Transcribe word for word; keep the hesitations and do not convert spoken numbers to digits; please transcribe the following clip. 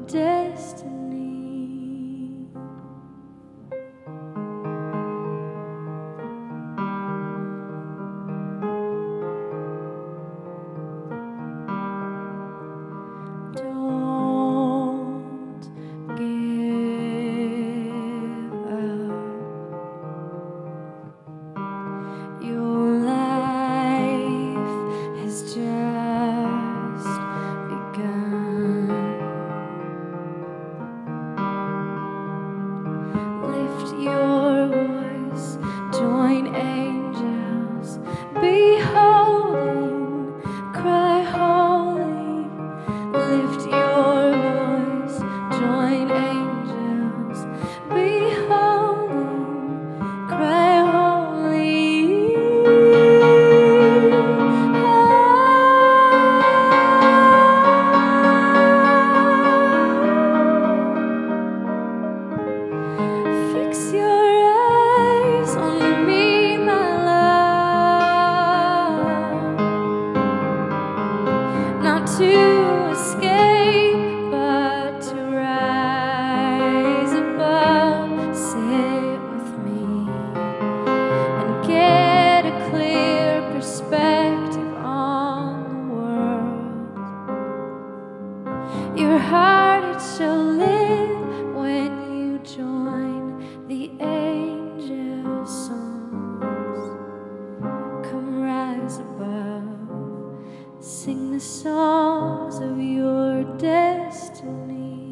destiny. Don't give up. Your life has just begun. Lift your voice, join angels, beholding, cry holy. Lift your voice, join angels, beholding, cry holy. Fix your eyes on me, my love, not to escape, but to rise above. Sit with me and get a clear perspective on the world. Your heart, it shall live when you join the angels' songs. Come rise above, sing the songs of your destiny.